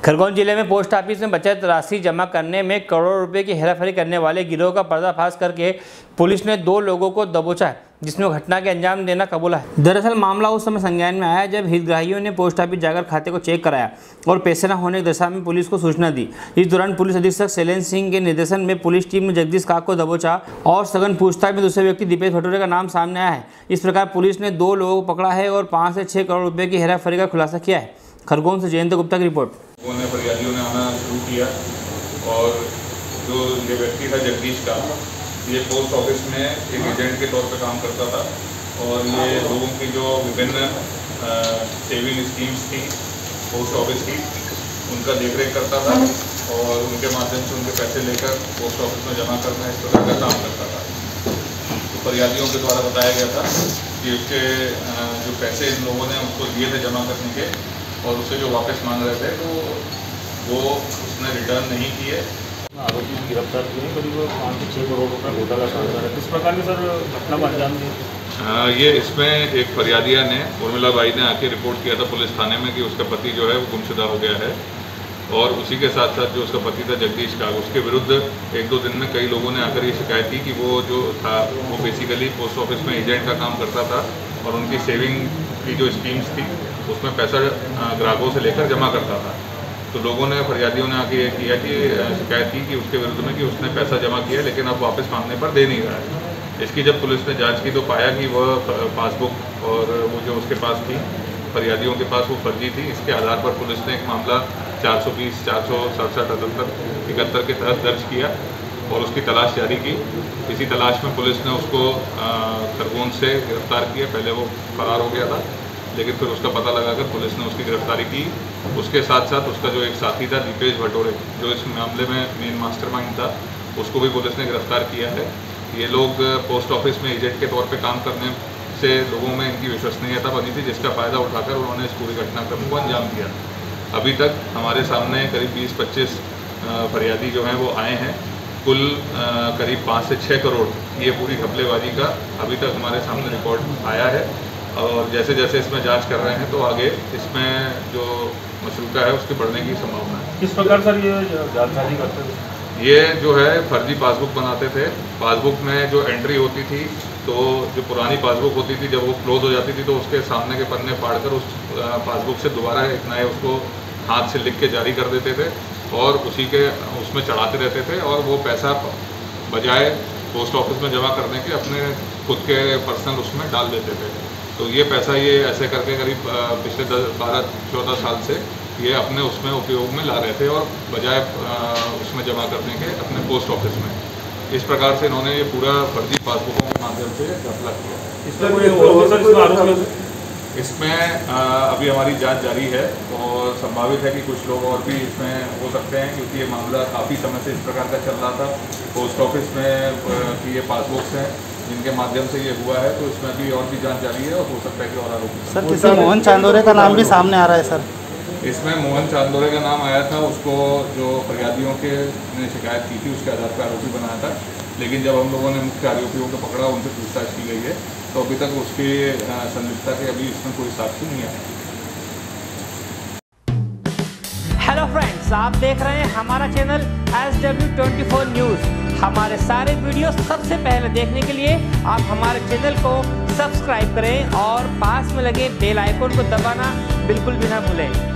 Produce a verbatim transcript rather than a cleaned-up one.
खरगोन जिले में post office में बचत राशि जमा करने में करोड़ों रुपए की हेराफेरी करने वाले गिरोह का पर्दाफाश करके पुलिस ने दो लोगों को दबोचा है, जिसमें घटना के अंजाम देना कबूला है। दरअसल मामला उस समय संज्ञान में आया जब हितग्राहियों ने पोस्ट ऑफिस जाकर खाते को चेक कराया और पैसे न होने की दशा में पुलिस को सूचना दी। इस दौरान पुलिस अधीक्षक शैलेंद्र सिंह के निर्देशन में पुलिस टीम ने जगदीश काक को दबोचा और सघन पूछताछ में दूसरे व्यक्ति दीपेश भटोरे का नाम सामने आया है। इस प्रकार पुलिस ने दो लोगों को पकड़ा है और पाँच से छह करोड़ रुपए की हेराफेरी का खुलासा किया है। खरगोन से जयंत गुप्ता की रिपोर्ट। उन्होंने फरियादियों ने आना शुरू किया और जो ये व्यक्ति था जगदीश का, ये पोस्ट ऑफिस में एक एजेंट के तौर पर काम करता था और ये लोगों की जो विभिन्न सेविंग स्कीम्स थी पोस्ट ऑफिस की, उनका देखरेख करता था और उनके माध्यम से उनके पैसे लेकर पोस्ट ऑफिस में जमा करना इस प्रकार का काम करता था। तो फरियादियों के द्वारा बताया गया था कि उसके जो पैसे इन लोगों ने उसको दिए थे जमा करने के और उसे जो वापस मांग रहे थे तो वो उसने रिटर्न नहीं किए। आरोपी की गिरफ्तार किए करीब पाँच से छः करोड़ रुपये घोटाला सामने है। किस प्रकार की सर घटना को अंजाम दिया? ये इसमें एक फरियादिया ने उर्मिला बाई ने आके रिपोर्ट किया था पुलिस थाने में कि उसका पति जो है वो गुमशुदा हो गया है और उसी के साथ साथ जो उसका पति था जगदीश का, उसके विरुद्ध एक दो दिन में कई लोगों ने आकर ये शिकायत की कि वो जो था वो बेसिकली पोस्ट ऑफिस में एजेंट का काम करता था और उनकी सेविंग की जो स्कीम्स थी उसमें पैसा ग्राहकों से लेकर जमा करता था। तो लोगों ने फरियादियों ने आके ये किया कि शिकायत की कि उसके विरुद्ध में कि उसने पैसा जमा किया लेकिन अब वापस मांगने पर दे नहीं रहा है। इसकी जब पुलिस ने जांच की तो पाया कि वह पासबुक और वो जो उसके पास थी फरियादियों के पास वो फर्जी थी। इसके आधार पर पुलिस ने एक मामला चार सौ बीस चार सौ सड़सठ अठहत्तर इकहत्तर के तहत दर्ज किया और उसकी तलाश जारी की। इसी तलाश में पुलिस ने उसको खरगोन से गिरफ्तार किया। पहले वो फरार हो गया था लेकिन फिर उसका पता लगाकर पुलिस ने उसकी गिरफ्तारी की। उसके साथ साथ उसका जो एक साथी था दीपेश भटोरे, जो इस मामले में मेन मास्टरमाइंड था, उसको भी पुलिस ने गिरफ्तार किया है। ये लोग पोस्ट ऑफिस में एजेंट के तौर पे काम करने से लोगों में इनकी विश्वसनीयता बनी थी, जिसका फ़ायदा उठाकर उन्होंने इस पूरी घटनाक्रम को अंजाम दिया। अभी तक हमारे सामने करीब बीस पच्चीस फरियादी जो हैं वो आए हैं। कुल करीब पाँच से छः करोड़ ये पूरी घपलेबाजी का अभी तक हमारे सामने रिकॉर्ड आया है और जैसे जैसे इसमें जांच कर रहे हैं तो आगे इसमें जो मशरूका है उसके बढ़ने की संभावना है। किस प्रकार सर ये जालसाजी करते थे? ये जो है फर्जी पासबुक बनाते थे। पासबुक में जो एंट्री होती थी तो जो पुरानी पासबुक होती थी जब वो क्लोज हो जाती थी तो उसके सामने के पन्ने फाड़कर उस पासबुक से दोबारा एक नए उसको हाथ से लिख के जारी कर देते थे और उसी के उसमें चढ़ाते रहते थे और वो पैसा बजाय पोस्ट ऑफिस में जमा करने के अपने खुद के पर्सनल उसमें डाल देते थे। तो ये पैसा ये ऐसे करके करीब पिछले दस बारह चौदह साल से ये अपने उसमें उपयोग में ला रहे थे और बजाय उसमें जमा करने के अपने पोस्ट ऑफिस में। इस प्रकार से इन्होंने ये पूरा फर्जी पासबुकों के माध्यम से घपला किया। इसमें अभी हमारी जांच जारी है और संभावित है कि कुछ लोग और भी इसमें हो सकते हैं, क्योंकि ये मामला काफ़ी समय से इस प्रकार का चल रहा था। पोस्ट ऑफिस में की ये पासबुक्स हैं जिनके माध्यम से ये हुआ है, तो इसमें भी और भी जांच जारी है और हो सकता है कि और आरोपी। सर किसी मोहन चांदोरे का नाम भी सामने आ रहा है सर? इसमें मोहन चांदोरे का नाम आया था। उसको जो फरियादियों के ने शिकायत की थी उसके आधार पर आरोपी बनाया था, लेकिन जब हम लोगों ने मुख्य आरोपियों को पकड़ा, उनसे पूछताछ की गई है तो अभी तक उसकी संलिप्तता के अभी इसमें कोई साक्ष्य नहीं आया। हेलो फ्रेंड्स, आप देख रहे हैं हमारा channel S W twenty four news. हमारे सारे वीडियो सबसे पहले देखने के लिए आप हमारे चैनल को सब्सक्राइब करें और पास में लगे बेल आइकन को दबाना बिल्कुल भी ना भूलें।